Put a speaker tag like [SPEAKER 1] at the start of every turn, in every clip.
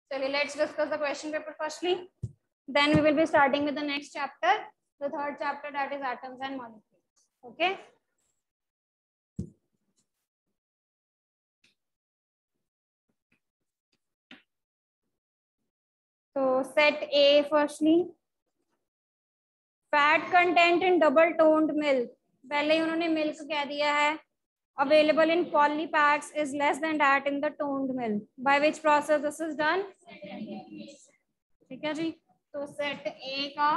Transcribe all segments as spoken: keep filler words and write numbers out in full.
[SPEAKER 1] चलिए let's discuss the question paper firstly, then we will be starting with the next chapter, the third chapter, that is atoms and molecules. Okay, so set A firstly, fat content in double toned milk, पहले ही उन्होंने milk कह दिया है, available in polypacks is less than that in the toned milk, by which process this is done. ठीक है जी, तो set ए का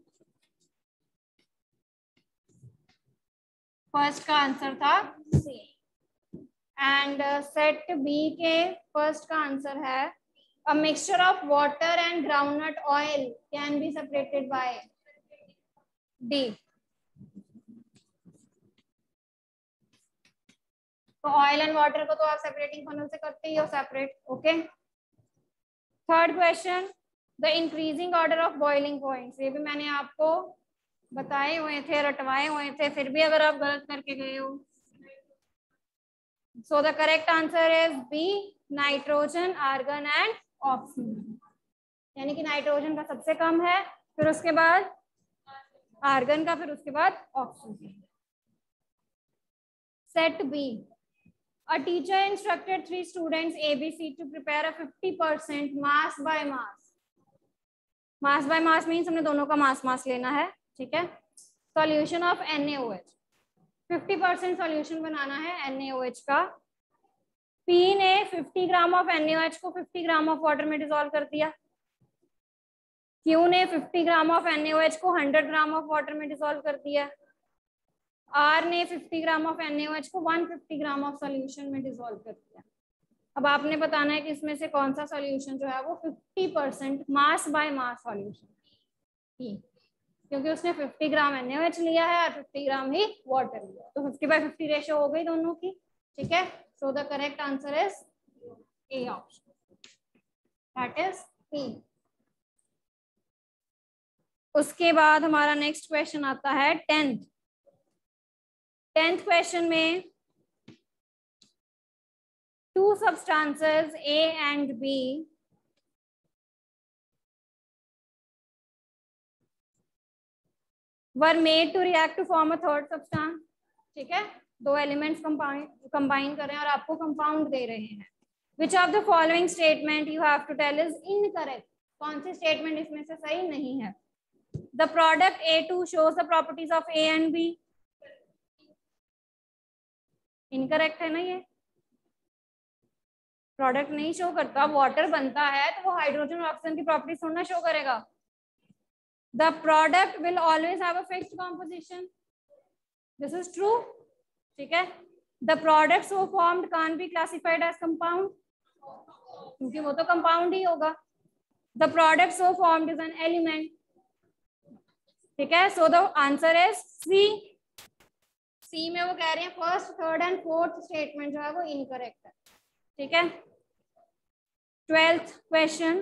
[SPEAKER 1] first का आंसर था सी, एंड सेट बी के फर्स्ट का आंसर है a mixture of water and groundnut oil can be separated by D. तो ऑयल एंड वाटर को तो आप सेपरेटिंग फनल से करते ही हो separate. Okay, third question, the increasing order of boiling points, ये भी मैंने आपको बताए हुए थे, रटवाए हुए थे, फिर भी अगर आप गलत करके गए हो. So the correct answer is B, nitrogen, argon and oxygen. यानी कि नाइट्रोजन का सबसे कम है, फिर उसके बाद आर्गन का, फिर उसके बाद oxygen. Set B, a teacher instructed three students A B C to prepare a fifty percent mass by mass. mass by mass means हमने दोनों का मास मास लेना है. ठीक है, solution of N A O H, fifty percent solution बनाना है N A O H का. P ने fifty gram of N A O H को fifty ग्राम ऑफ वाटर में डिसॉल्व कर दिया. Q ने fifty gram of N A O H को one hundred gram of water में डिसॉल्व कर दिया. R ने fifty gram of N A O H को one hundred fifty gram of solution में डिसॉल्व कर दिया. अब आपने बताना है कि इसमें से कौन सा सॉल्यूशन जो है वो fifty percent mass by mass solution, क्योंकि उसने fifty gram N A O H लिया है और fifty ग्राम ही वाटर लिया, तो fifty by fifty रेशियो हो गई दोनों की. ठीक है, so the correct answer is A option, that is P. उसके बाद हमारा नेक्स्ट क्वेश्चन आता है टेंथ. टेंथ क्वेश्चन में two substances A and B were made to react to form a third substance. ठीक है, दो एलिमेंट्स कंबाइन कर रहे हैं और आपको कंपाउंड दे रहे हैं. Which of the following statement you have to tell is incorrect? कौन सी स्टेटमेंट इसमें से सही नहीं है? The product A two shows the properties of A and B. Incorrect है ना, ये प्रोडक्ट नहीं शो करता. वाटर बनता है तो वो हाइड्रोजन और ऑक्सीजन की प्रॉपर्टीज थोड़ा शो करेगा. The product will always have a fixed composition, this is true. ठीक है, the product so formed can't be classified as compound, क्योंकि वो तो कंपाउंड ही होगा. The product so formed is an element. ठीक है, so the answer is C. C में वो कह रहे हैं first, third and fourth statement जो है वो इनकरेक्ट है. ठीक है, ट्वेल्थ क्वेश्चन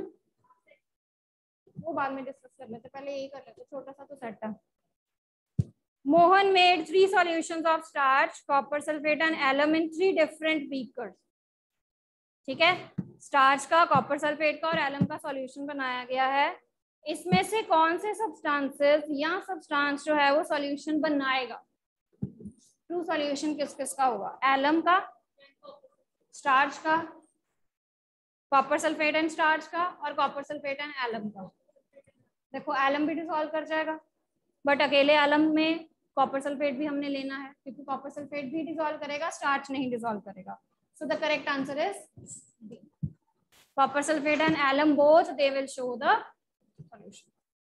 [SPEAKER 1] वो बाद में डिस्कस कर लेते, पहले यही कर लेते, छोटा सा तो सेट है. Mohan made three solutions of starch, copper sulphate and alum in three different beakers. ठीक है, स्टार्च का, कॉपर सल्फेट का और एलम का सॉल्यूशन बनाया गया है. इसमें से कौन से सब्सटेंसेस या सब्सटेंस जो है वो सॉल्यूशन बनाएगा? ट्रू सॉल्यूशन किस किस का होगा? एलम का, स्टार्च का, कॉपर सल्फेट एंड स्टार्च का, और कॉपर सल्फेट एंड एलम का. देखो एलम भी डिसॉल्व कर जाएगा, बट अकेले एलम में कॉपर सल्फेट भी हमने लेना है, क्योंकि कॉपर सल्फेट भी डिसॉल्व करेगा, स्टार्च नहीं डिसॉल्व करेगा. So the correct answer is B, copper sulphate and alum both they will show the solution.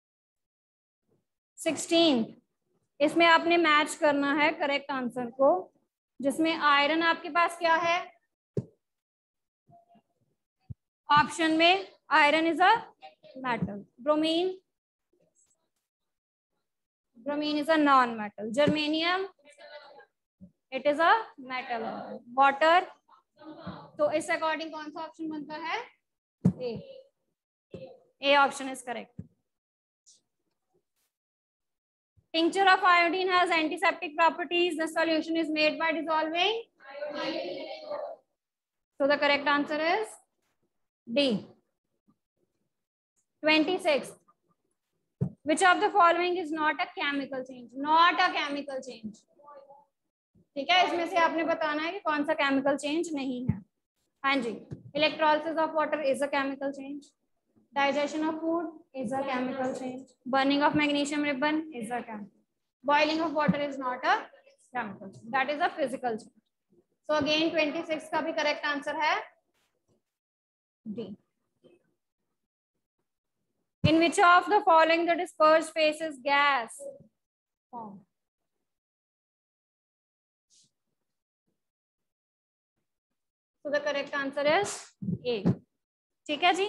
[SPEAKER 1] Sixteen, इसमें आपने मैच करना है करेक्ट आंसर को, जिसमें आयरन आपके पास क्या है? ऑप्शन में iron is a metal, bromine bromine is a non metal, germanium it is a metal, water. तो इस अकॉर्डिंग कौन सा ऑप्शन बनता है? A. A option is correct. Tincture of iodine has antiseptic properties. The solution is made by dissolving iodine. So the correct answer is D. twenty-six. Which of the following is not a chemical change? Not a chemical change. ठीक है, इसमें से आपने बताना है कि कौन सा केमिकल चेंज नहीं है. हाँ जी. Electrolysis of water is a chemical change. Digestion of food is a chemical change. Burning of magnesium ribbon is a chemical. Boiling of water is not a chemical change. That is a physical change. So again twenty-six का भी correct answer है D. In which of the following the dispersed phase is gas form? So the correct answer is A. ठीक है जी.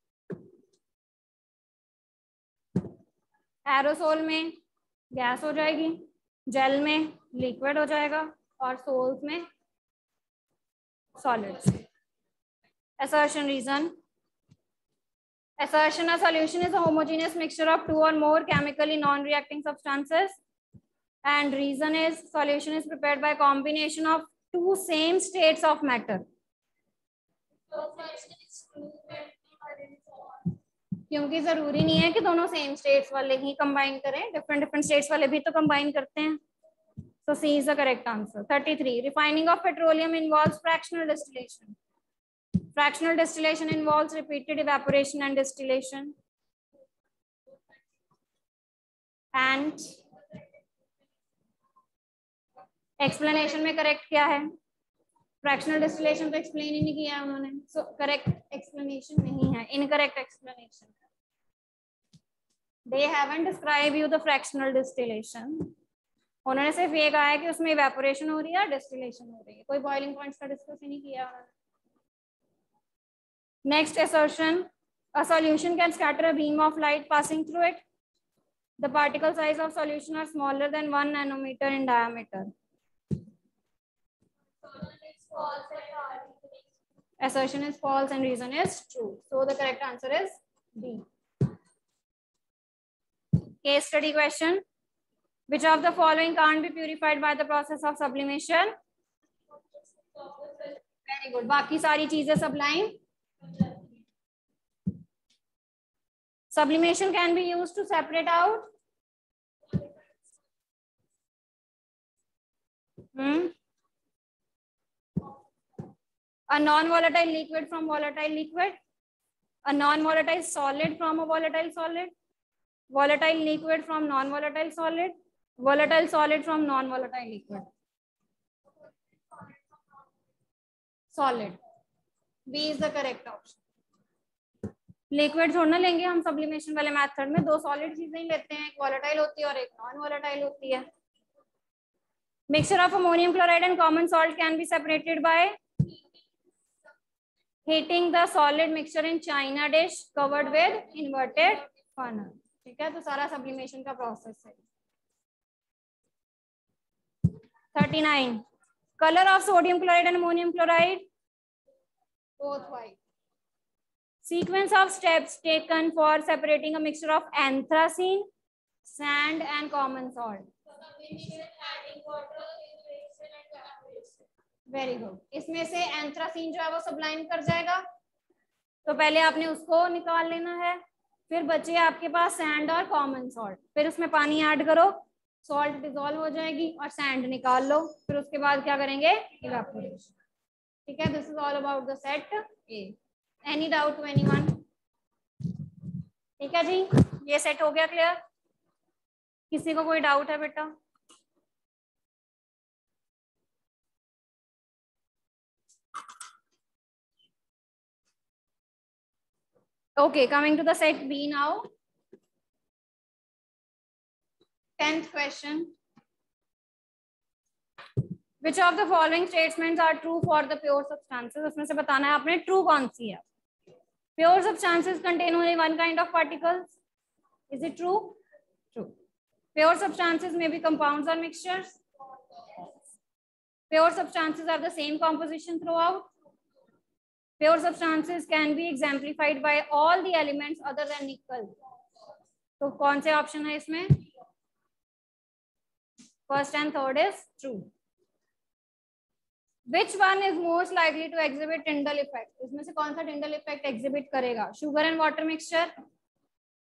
[SPEAKER 1] Aerosol में gas हो जाएगी, jail में liquid हो जाएगा और सोल्स में solids. Assertion reason. Assertion: a solution is a homogeneous mixture of two or more chemically non-reacting substances. And reason is solution is prepared by combination of two same states of matter. क्योंकि जरूरी नहीं है कि दोनों same states वाले ही combine करें, different different states वाले भी तो कंबाइन करते हैं. So C is the correct answer. thirty-three. Refining of petroleum involves fractional distillation. Fractional distillation involves repeated evaporation and distillation. And explanation में correct क्या है? Fractional distillation तो explain ही नहीं किया उन्होंने. So correct explanation नहीं है, incorrect explanation. They haven't described you the fractional distillation. उन्होंने सिर्फ ये कहा है कि उसमें evaporation हो रही है, distillation हो रही है. कोई boiling points का discuss ही नहीं किया उन्होंने. Next assertion: a solution can scatter a beam of light passing through it. The particle size of solution are smaller than one nanometer in diameter. Assertion is false and reason is true. So the correct answer is B. Case study question: which of the following can't be purified by the process of sublimation? Very good. बाकी सारी चीजें sublime. Sublimation can be used to separate out hmm? a non-volatile liquid from volatile liquid, a non-volatile solid from a volatile solid, volatile liquid from non-volatile solid, volatile solid from non-volatile liquid. Solid. B is the correct option. Liquid छोड़ना लेंगे हम sublimation वाले method में. दो solid चीजें ही लेते हैं, एक वोलेटाइल होती है और एक नॉन वोलेटाइल होती है. Mixture of ammonium chloride and common salt can be separated by heating the solid mixture in china dish covered with inverted funnel. ठीक है, तो सारा सब्लिमेशन का प्रोसेस है. thirty-nine. Colour of sodium chloride and ammonium chloride both white. Sequence of steps taken for separating a mixture of anthracene, sand and common salt. Very good. इसमें से anthracene जो है वो sublime कर जाएगा, तो पहले आपने उसको निकाल लेना है. फिर बचे आपके पास sand और common salt. फिर उसमें पानी ऐड करो, salt dissolve हो जाएगी और sand निकाल लो. फिर उसके बाद क्या करेंगे? Evaporation. ठीक है, this is all about the set A. Any doubt to anyone? ठीक है जी, ये सेट हो गया क्लियर? किसी को कोई डाउट है बेटा? Okay, coming to the set B now. Tenth question. Which of the following statements are true for the pure substances? उसमें से बताना है आपने true कौन सी है. Pure substances contain only one kind of particles. Is it true? True. Pure substances may be compounds or mixtures. Pure substances are the same composition throughout. Pure substances can be exemplified by all the elements other than nickel. तो कौन से option है इसमें? First and third is true. Which one is most likely to exhibit Tyndall effect? इसमें से कौन सा Tyndall effect exhibit करेगा? Sugar and water mixture,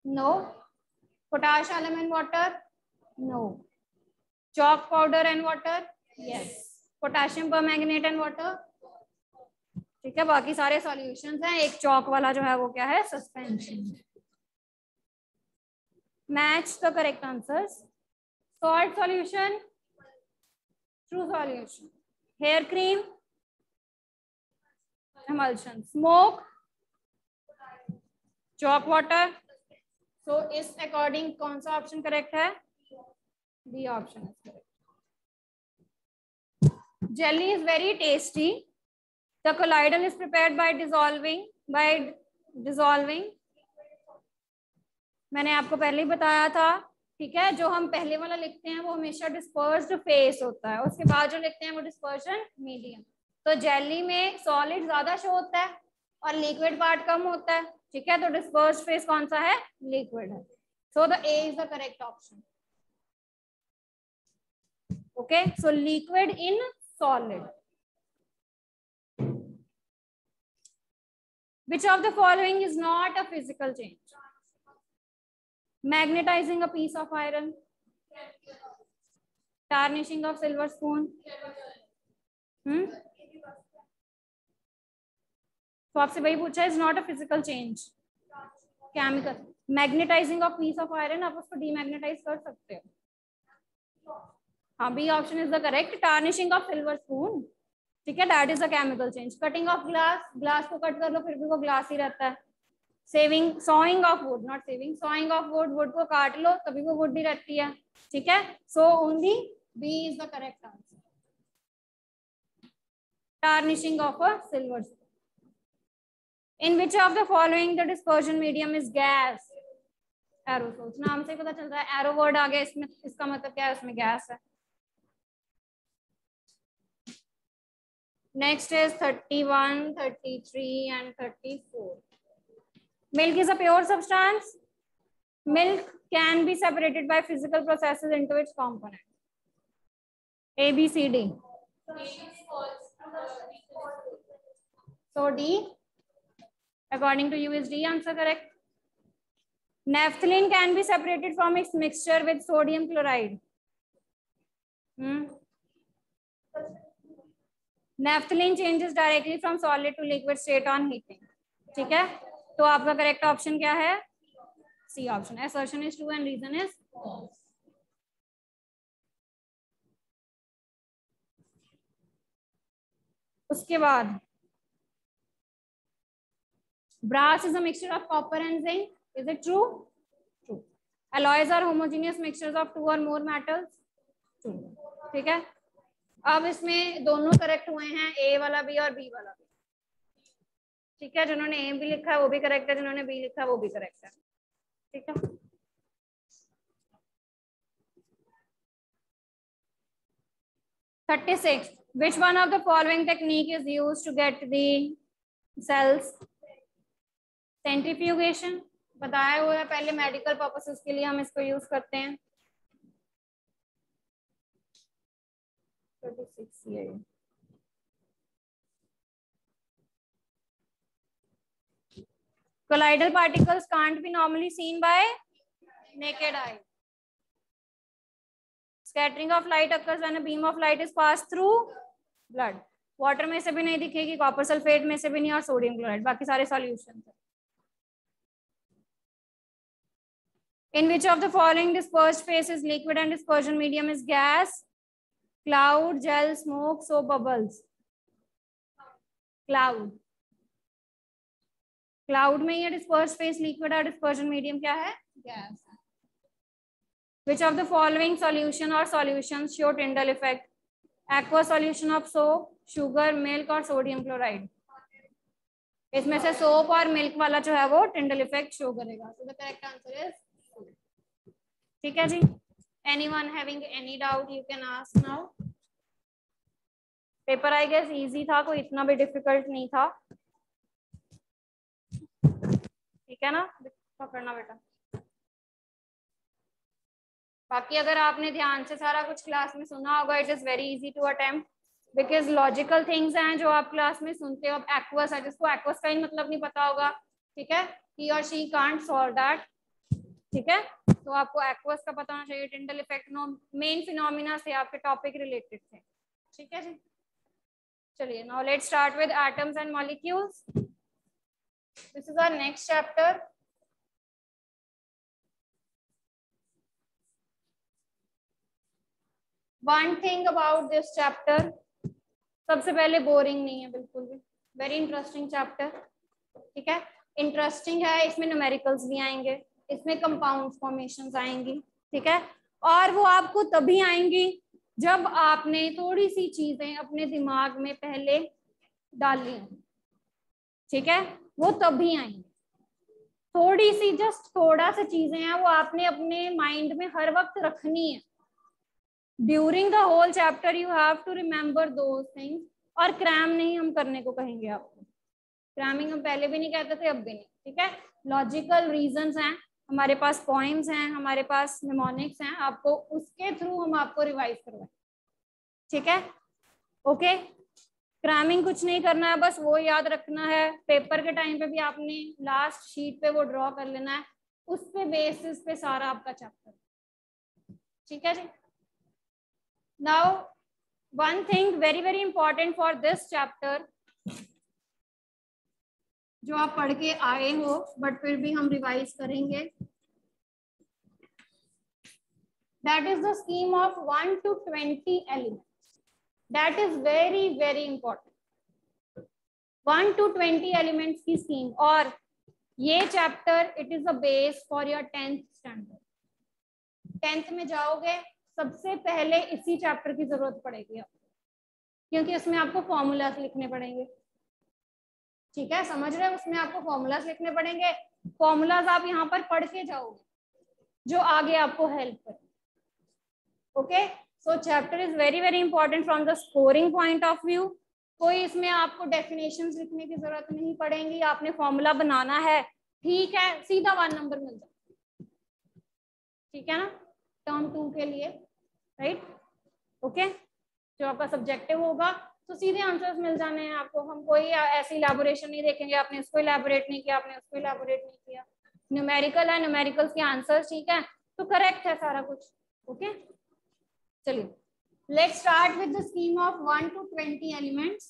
[SPEAKER 1] No. Potash element water? No. Chalk powder and water? Yes. Potassium permanganate and water? ठीक है, बाकी सारे solutions हैं, एक चौक वाला जो है वो क्या है, suspension. Match the correct answers. Salt solution, true solution. Hair cream, emulsion. Smoke, chalk water. So इस अकॉर्डिंग कौन सा ऑप्शन करेक्ट है? B option is correct. Jelly is very tasty. The colloidal is prepared by dissolving by dissolving. मैंने आपको पहले ही बताया था, ठीक है. जो हम पहले वाला लिखते हैं वो हमेशा डिस्पर्स्ड फेस होता है, उसके बाद जो लिखते हैं वो डिस्पर्शन मीडियम. तो जेली में सॉलिड ज्यादा शो होता है और लिक्विड पार्ट कम होता है, ठीक है. तो डिस्पर्स्ड फेस कौन सा है? लिक्विड है. So the A is the correct option. Okay, so liquid in solid. Which of the following is not a physical change? Magnetizing a piece of iron, tarnishing of silver spoon. Hmm? तो आपसे वही पूछा है, is not a physical change. Chemical. Magnetising of piece of iron, आप उसको demagnetise कर सकते हो. हाँ, B option is the correct. Tarnishing of silver spoon, ठीक है, that is a chemical change. Cutting of glass, glass को कट कर लो फिर भी वो ग्लास ही रहता है. Saving, sawing of wood, not saving, sawing of wood, wood को काट लो तभी वो वुड ही रहती है, ठीक है. So only B is the correct answer. Tarnishing of a silver spoon. In which of the following the dispersion medium is gas? Aerosols. नाम से पता चल रहा है, एरो वर्ड आ गया इसमें, इसका मतलब क्या है, उसमें गैस है. Next is thirty-one, thirty-three and thirty-four. Milk is a pure substance. Milk can be separated by physical processes into its components. A, B, C, D. So D. According to you is D answer correct. Naphthalene can be separated from its mixture with sodium chloride. Hmm? Naphthalene changes directly from solid to liquid state on heating. ठीक है, तो आपका correct option क्या है? C option. Assertion is true and reason is false. उसके बाद brass is a mixture of copper and zinc. Is it true? True. Alloys are homogeneous mixtures of two or more metals. True. ठीक है, अब इसमें दोनों correct हुए हैं, ए वाला भी और बी वाला भी. ठीक है, जिन्होंने ए भी लिखा है वो भी करेक्ट है, जिन्होंने बी लिखा है वो भी करेक्ट है. ठीक है, thirty-six. Which one of the following technique is used to get the cells? Centrifugation बताया हुआ है पहले, मेडिकल पर्पसेस के लिए हम इसको यूज करते हैं. thirty-six ये. Colloidal particles can't be normally seen by naked eye. Scattering of light occurs when a beam of light is passed through blood. Water में से भी नहीं दिखेगी, कॉपर सल्फेट में से भी नहीं, और सोडियम क्लोराइड, बाकी सारे solution. In which of the following dispersed phase is liquid and dispersion medium is gas? Cloud, gel, smoke, soap, bubbles. Cloud. Cloud में ये dispersed phase liquid और dispersion medium क्या है? Gas. Which of the following solution or solutions show Tyndall effect? Aqueous solution of soap, sugar, milk और sodium chloride. इसमें से soap और milk वाला जो है वो Tyndall effect show करेगा. So the correct answer is ठीक है जी. Anyone having any doubt you can ask now. Paper I guess easy था, कोई इतना भी डिफिकल्ट नहीं था. ठीक है ना, पकड़ना बेटा. बाकी अगर आपने ध्यान से सारा कुछ क्लास में सुना होगा, it is very easy to attempt because logical things हैं जो आप क्लास में सुनते हो. अब एक्वस है, जिसको एक्वस का ही मतलब नहीं पता होगा, ठीक है, ही और शी कांट सॉल्व दैट. ठीक है, तो आपको एक्वस का पता होना चाहिए, Tyndall effect, no main phenomena से आपके टॉपिक रिलेटेड थे। ठीक है जी, चलिए now let's start with atoms and molecules. This is our next chapter. One thing about this chapter, सबसे पहले बोरिंग नहीं है बिल्कुल भी, वेरी इंटरेस्टिंग चैप्टर। ठीक है, इंटरेस्टिंग है, इसमें न्यूमेरिकल्स भी आएंगे, इसमें कंपाउंड फॉर्मेशंस आएंगी। ठीक है, और वो आपको तभी आएंगी जब आपने थोड़ी सी चीजें अपने दिमाग में पहले डाली। ठीक है, वो तभी आएंगी, थोड़ी सी, जस्ट थोड़ा सा चीजें हैं वो आपने अपने माइंड में हर वक्त रखनी है। During the whole chapter you have to remember those things, और क्रैम नहीं हम करने को कहेंगे आपको, क्रैमिंग हम पहले भी नहीं कहते थे, अब भी नहीं। ठीक है, लॉजिकल रीजंस हैं हमारे पास, पॉइंट्स हैं हमारे पास, निमोनिक्स हैं, आपको उसके थ्रू हम आपको रिवाइज करवाएं। ठीक है, ओके, क्रैमिंग कुछ नहीं करना है, बस वो याद रखना है, पेपर के टाइम पे भी आपने लास्ट शीट पे वो ड्रॉ कर लेना है, उस पे बेसिस पे सारा आपका चैप्टर। ठीक है जी, now one thing very very important for this chapter, जो आप पढ़ के आए हो बट फिर भी हम रिवाइज करेंगे, that is the scheme of one to twenty elements. That is very very important, one to twenty elements की स्कीम। और ये chapter it is a base for your tenth standard. Tenth में जाओगे सबसे पहले इसी चैप्टर की जरूरत पड़ेगी आपको, क्योंकि उसमें आपको फॉर्मूलाज लिखने पड़ेंगे। ठीक है, समझ रहे हो, उसमें आपको फॉर्मूलाज लिखने पड़ेंगे, फॉर्मूलाज आप यहाँ पर पढ़ के जाओगे जो आगे आपको हेल्प करे। Okay, so chapter is very very important from the scoring point of view. कोई इसमें आपको डेफिनेशंस लिखने की जरूरत नहीं पड़ेगी, आपने फॉर्मूला बनाना है, ठीक है, सीधा वन नंबर मिल जाए। ठीक है ना, टर्म टू के लिए, राइट, ओके, जो आपका सब्जेक्टिव होगा तो सीधे आंसर्स मिल जाने हैं आपको, हम कोई ऐसी इलैबोरेशन नहीं देखेंगे, आपने इसको इलैबोरेट नहीं किया, आपने उसको इलैबोरेट नहीं किया, न्यूमेरिकल है, न्यूमेरिकल्स के आंसर्स, ठीक है, तो करेक्ट है सारा कुछ। ओके, चलिए let's start with the scheme of one to twenty elements.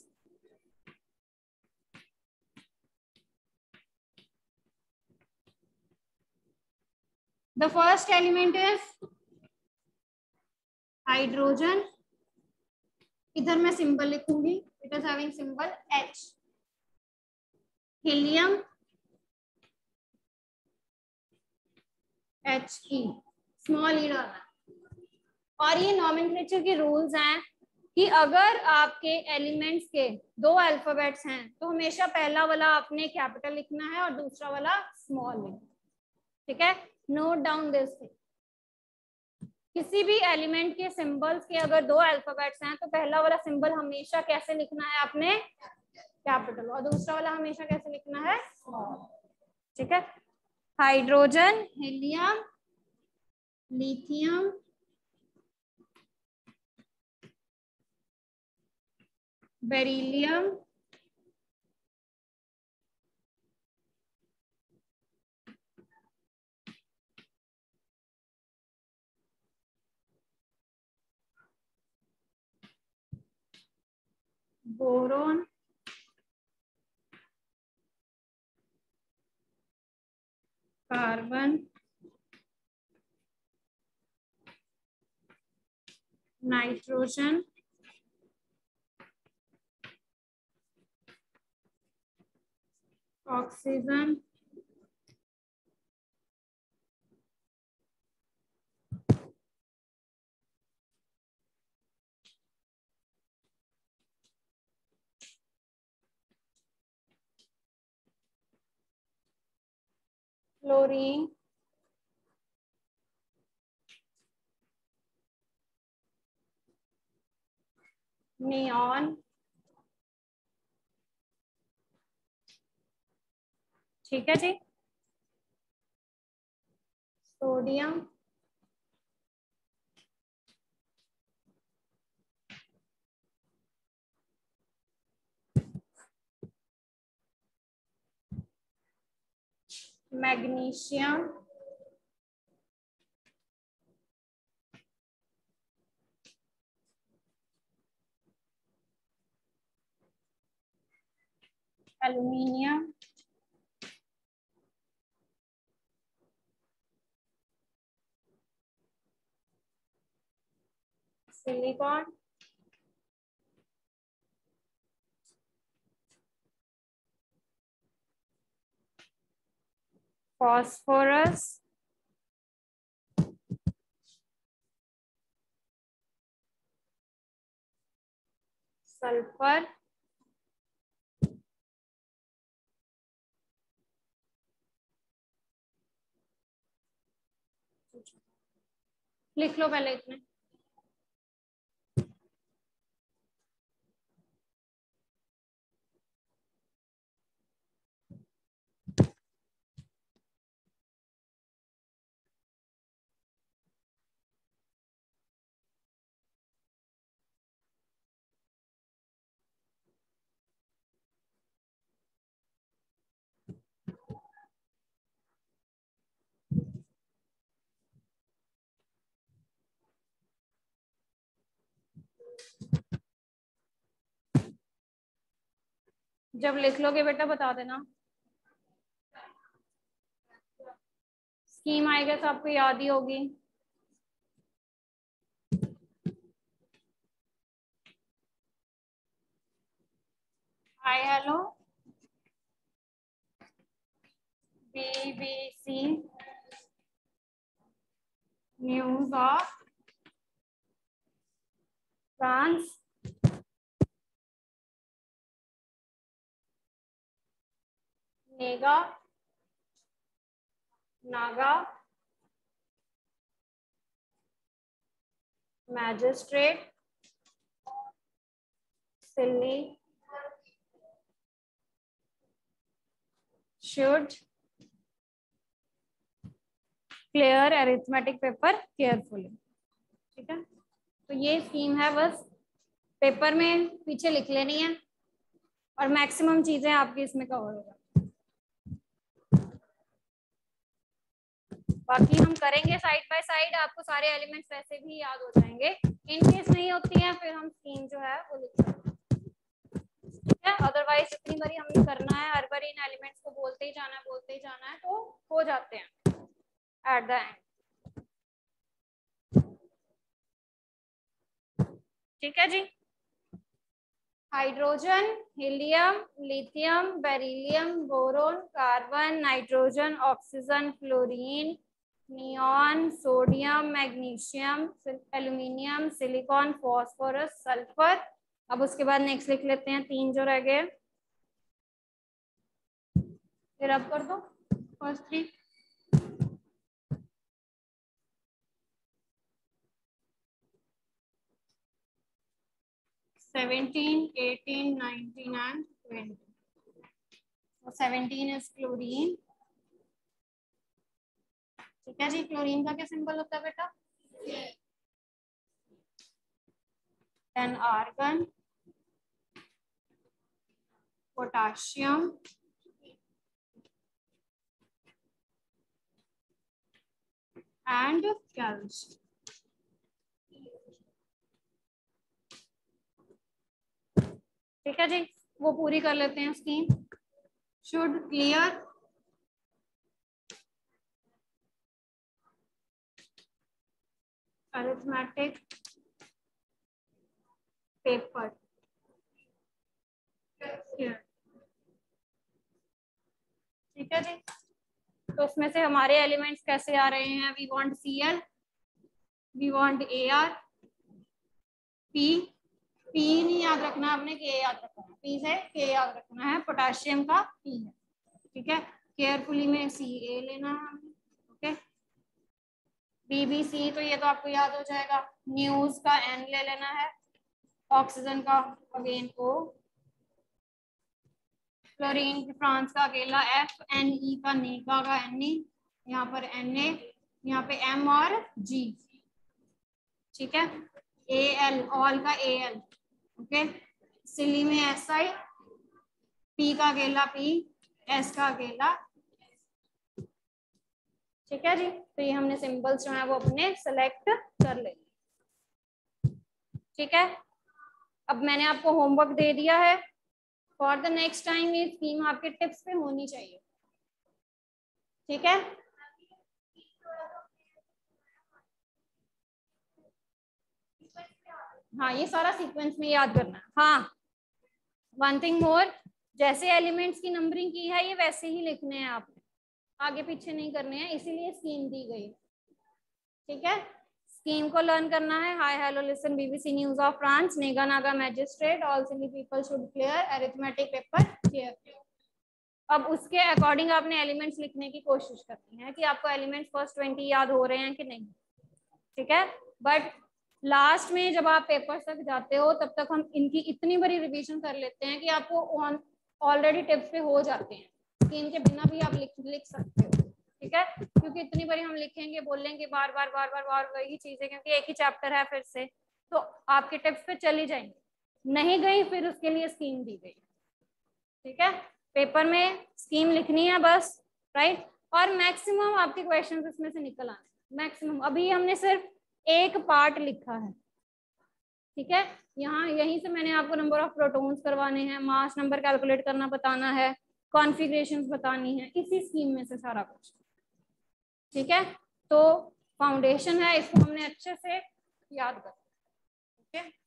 [SPEAKER 1] The first element is hydrogen, इधर मैं सिंबल लिखूंगी, it is having symbol H। Helium H E, small E डालना। और ये नॉमेनक्लेचर के रूल्स हैं कि अगर आपके एलिमेंट्स के दो अल्फाबेट्स हैं तो हमेशा पहला वाला आपने कैपिटल लिखना है और दूसरा वाला स्मॉल लिखना। ठीक है, नोट डाउन दिस थिंग, किसी भी एलिमेंट के सिंबल्स के अगर दो अल्फाबेट्स हैं तो पहला वाला सिंबल हमेशा कैसे लिखना है आपने, कैपिटल, और दूसरा वाला हमेशा कैसे लिखना है, स्मॉल। ठीक है, hydrogen, helium, lithium, beryllium, boron, carbon, nitrogen, oxygen, chlorine, neon. ठीक है जी, sodium, magnesium, aluminium, silicon, phosphorus, sulphur, लिख लो पहले इतने। जब लिख लोगे बेटा बता देना। स्कीम आएगा तो आपको याद ही होगी। Hi hello, B B C news of France, नेगा, नागा, magistrate, silly, should clear arithmetic paper carefully. ठीक है, तो ये स्कीम है, बस पेपर में पीछे लिख लेनी है और मैक्सिमम चीजें आपकी इसमें कवर होगा। बाकी हम करेंगे साइड बाय साइड, आपको सारे एलिमेंट्स वैसे भी याद हो जाएंगे। इन केस नहीं होती है फिर हम स्कीम जो है वो लिख सकते हैं। ठीक है, अदरवाइज जितनी बारी हमने करना है हर बार इन एलिमेंट्स को बोलते ही जाना है बोलते ही जाना है तो हो जाते हैं एट द एंड। ठीक है जी, hydrogen, helium, lithium, beryllium, boron, carbon, nitrogen, oxygen, fluorine, neon, sodium, magnesium, aluminium, silicon, phosphorus, sulphur. अब उसके बाद नेक्स्ट लिख लेते हैं तीन जो रह गए, फिर अब कर दो first three. seventeen, eighteen, nineteen and twenty. So seventeen is chlorine. ठीक है जी, क्लोरीन का क्या सिंबल होता है बेटा? Then argon, potassium, and calcium. ठीक है जी, वो पूरी कर लेते हैं scheme. Should clear arithmetic paper. ठीक है जी, तो उसमें से हमारे एलिमेंट्स कैसे आ रहे हैं? We want C L, we want A R, P, P नहीं याद रखना आपने, के याद रखना है, पी से के याद रखना है, पोटाशियम का पी है। ठीक है, केयरफुली में सी ए लेना है हमें। ओके, बी बी सी तो ये तो आपको याद हो जाएगा। न्यूज का एन ले लेना है, ऑक्सीजन का अगेन ओ, फ्लोरीन फ्रांस का अकेला एफ, एन ई का नेगा का एन ई, यहाँ पर एन ए, यहाँ पे एम और जी। ठीक है, ए एल ऑल का ए एल। ओके, सिली में एस आई, पी का अकेला पी, एस का अकेला। ठीक है जी, तो ये हमने सिंबल्स जो है वो अपने सेलेक्ट कर ले। ठीक है, अब मैंने आपको होमवर्क दे दिया है, फॉर द नेक्स्ट टाइम ये स्कीम आपके टिप्स पे होनी चाहिए, ठीक है। हाँ, ये सारा सीक्वेंस में याद करना है। हाँ, वन थिंग मोर, जैसे एलिमेंट्स की नंबरिंग की है ये वैसे ही लिखने हैं आपने, आगे पीछे नहीं करने हैं, इसीलिए स्कीम दी गई, ठीक है। स्कीम को लर्न करना है। Hi hello listen BBC news of France, नेगा नागा magistrate, all silly people should clear, arithmetic paper clear. अब उसके अकॉर्डिंग आपने एलिमेंट्स लिखने की कोशिश करनी है कि आपको एलिमेंट्स फर्स्ट ट्वेंटी याद हो रहे हैं कि नहीं, ठीक है। बट लास्ट में जब आप पेपर तक जाते हो तब तक हम इनकी इतनी बड़ी रिवीजन कर लेते हैं कि आपको ऑलरेडी टिप्स पे हो जाते हैं कि इनके बिना भी आप लिख लिख सकते हो, ठीक है। क्योंकि इतनी बड़ी हम लिखेंगे बोलेंगे बार बार बार बार बार वही चीजें, क्योंकि एक ही चैप्टर है फिर से, तो आपके टिप्स पे चली जाएंगे, नहीं गई फिर उसके लिए स्कीम दी गई, ठीक है। पेपर में स्कीम लिखनी है बस, राइट। और मैक्सिमम आपके क्वेश्चन इसमें से निकल आने, मैक्सिमम। अभी हमने सिर्फ एक पार्ट लिखा है, ठीक है। यहाँ यहीं से मैंने आपको नंबर ऑफ प्रोटॉन्स करवाने हैं, मास नंबर कैलकुलेट करना बताना है, कॉन्फ़िगरेशंस बतानी है, इसी स्कीम में से सारा कुछ, ठीक है। तो फाउंडेशन है, इसको हमने अच्छे से याद करना, ठीक है।